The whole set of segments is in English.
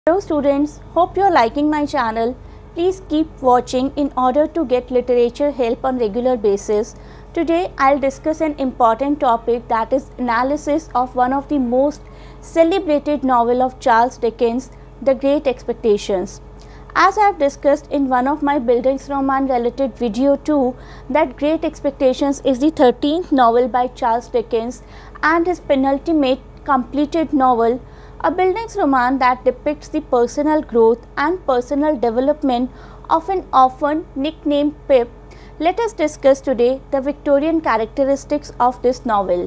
Hello students, hope you are liking my channel. Please keep watching in order to get literature help on regular basis. Today I'll discuss an important topic, that is analysis of one of the most celebrated novel of Charles Dickens, The Great Expectations. As I have discussed in one of my Bildungsroman related video too, that Great Expectations is the 13th novel by Charles Dickens and his penultimate completed novel, a Bildungsroman that depicts the personal growth and personal development of an orphan nicknamed Pip. Let us discuss today the Victorian characteristics of this novel.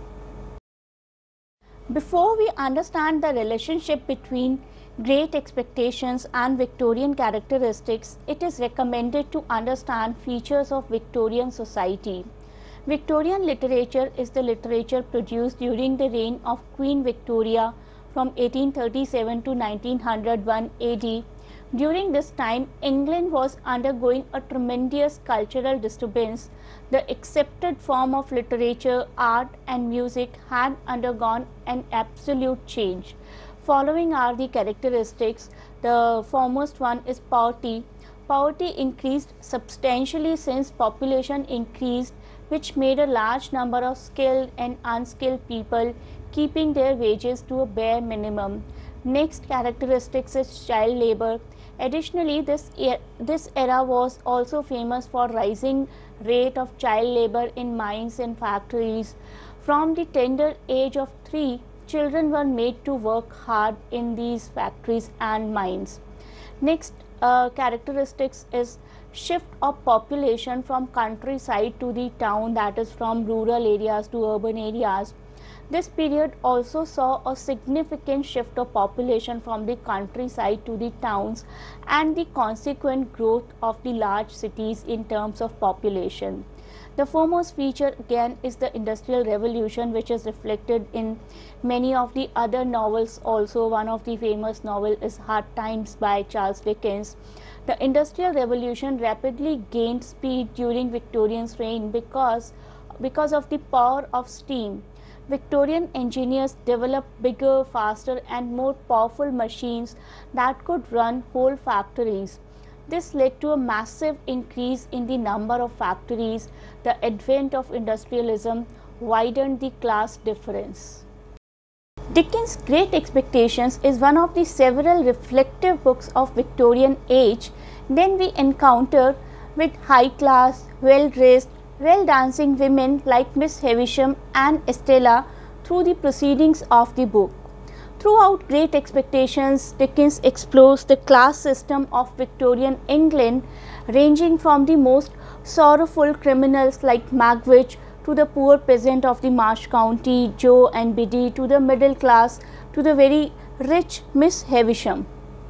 Before we understand the relationship between Great Expectations and Victorian characteristics, it is recommended to understand features of Victorian society. Victorian literature is the literature produced during the reign of Queen Victoria from 1837 to 1901 AD. During this time, England was undergoing a tremendous cultural disturbance. The accepted form of literature, art and music had undergone an absolute change. Following are the characteristics. The foremost one is poverty. Poverty increased substantially since population increased, which made a large number of skilled and unskilled people keeping their wages to a bare minimum. Next characteristics is child labor. Additionally, this era was also famous for rising rate of child labor in mines and factories. From the tender age of 3, children were made to work hard in these factories and mines. Next characteristics is shift of population from countryside to the town, that is from rural areas to urban areas. This period also saw a significant shift of population from the countryside to the towns and the consequent growth of the large cities in terms of population. The foremost feature again is the Industrial Revolution, which is reflected in many of the other novels also. One of the famous novel is Hard Times by Charles Dickens. The Industrial Revolution rapidly gained speed during Victorian's reign because of the power of steam. Victorian engineers developed bigger, faster and more powerful machines that could run whole factories. This led to a massive increase in the number of factories. The advent of industrialism widened the class difference. Dickens' Great Expectations is one of the several reflective books of Victorian age. Then we encounter with high class, well-dressed, well-dancing women like Miss Havisham and Estella through the proceedings of the book. Throughout Great Expectations, Dickens explores the class system of Victorian England, ranging from the most sorrowful criminals like Magwitch to the poor peasant of the Marsh County, Joe and Biddy, to the middle class, to the very rich Miss Havisham.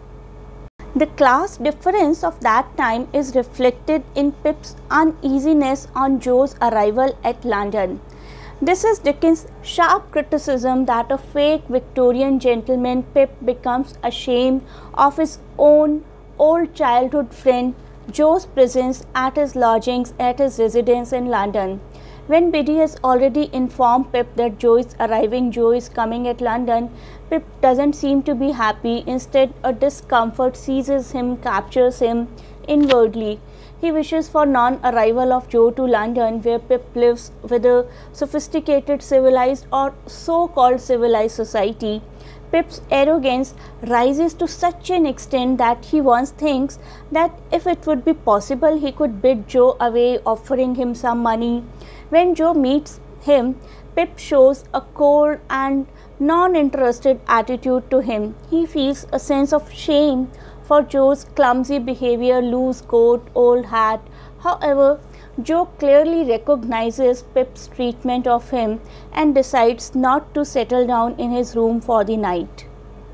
The class difference of that time is reflected in Pip's uneasiness on Joe's arrival at London. This is Dickens' sharp criticism that a fake Victorian gentleman, Pip, becomes ashamed of his own old childhood friend Joe's presence at his lodgings at his residence in London. When Biddy has already informed Pip that Joe is coming at London, Pip doesn't seem to be happy. Instead, a discomfort seizes him, captures him inwardly. He wishes for non-arrival of Joe to London, where Pip lives with a sophisticated civilized or so-called civilized society. Pip's arrogance rises to such an extent that he once thinks that if it would be possible, he could bid Joe away, offering him some money. When Joe meets him, Pip shows a cold and non-interested attitude to him. He feels a sense of shame for Joe's clumsy behavior, loose coat, old hat. However, Joe clearly recognizes Pip's treatment of him and decides not to settle down in his room for the night.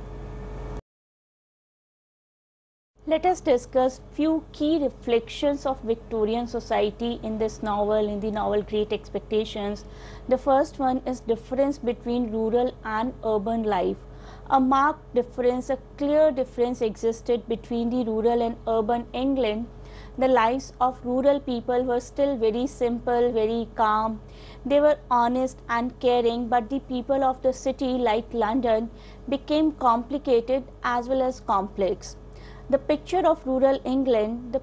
Let us discuss few key reflections of Victorian society in this novel, in the novel Great Expectations. The first one is difference between rural and urban life. A marked difference, a clear difference existed between the rural and urban England. The lives of rural people were still very simple, very calm. They were honest and caring, but the people of the city like London became complicated as well as complex. The picture of rural England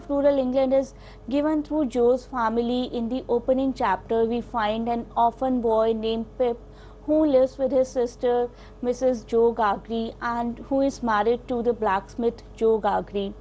is given through Joe's family. In the opening chapter, we find an orphan boy named Pip who lives with his sister Mrs. Joe Gargery and who is married to the blacksmith Joe Gargery.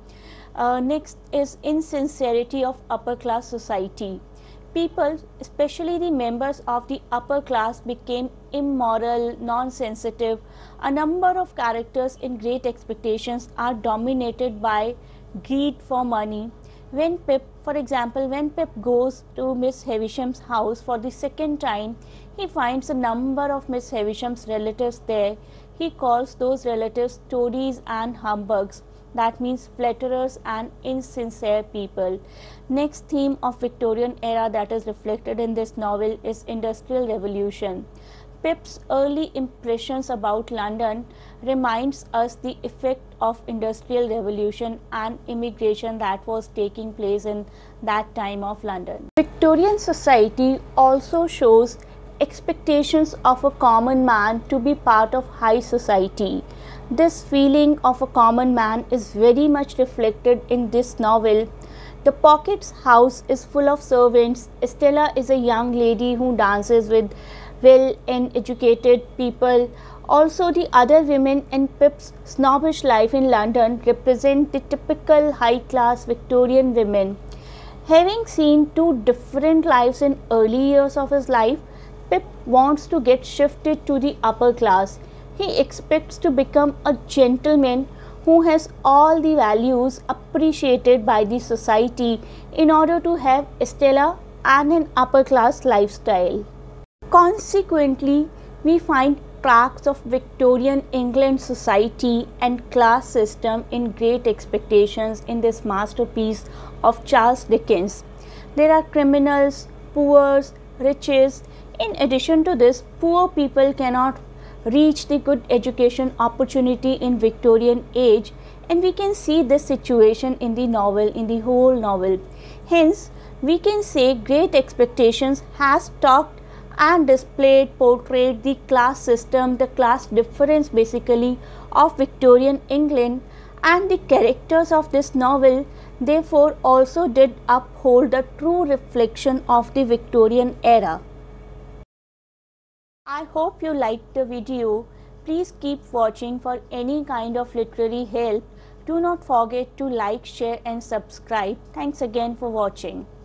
Next is insincerity of upper class society. People, especially the members of the upper class, became immoral, non-sensitive. A number of characters in Great Expectations are dominated by greed for money. When Pip, for example, when Pip goes to Miss Havisham's house for the second time, he finds a number of Miss Havisham's relatives there. He calls those relatives toadies and humbugs. That means flatterers and insincere people. Next theme of Victorian era that is reflected in this novel is Industrial Revolution. Pip's early impressions about London reminds us the effect of Industrial Revolution and immigration that was taking place in that time of London. Victorian society also shows expectations of a common man to be part of high society. This feeling of a common man is very much reflected in this novel. The Pockets' house is full of servants. Estella is a young lady who dances with well and educated people. Also, the other women in Pip's snobbish life in London represent the typical high-class Victorian women. Having seen two different lives in early years of his life, Pip wants to get shifted to the upper class. He expects to become a gentleman who has all the values appreciated by the society in order to have Estella and an upper class lifestyle. Consequently, we find tracks of Victorian England society and class system in Great Expectations in this masterpiece of Charles Dickens. There are criminals, poor, riches. In addition to this, poor people cannot reach the good education opportunity in Victorian age, and we can see this situation in the novel, in the whole novel. Hence, we can say Great Expectations has talked and portrayed the class system, the class difference basically of Victorian England, and the characters of this novel therefore also did uphold the true reflection of the Victorian era. I hope you liked the video. Please keep watching for any kind of literary help. Do not forget to like, share and subscribe. Thanks again for watching.